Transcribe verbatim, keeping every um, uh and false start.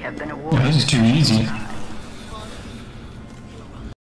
have been Yeah, awarded. this is too easy.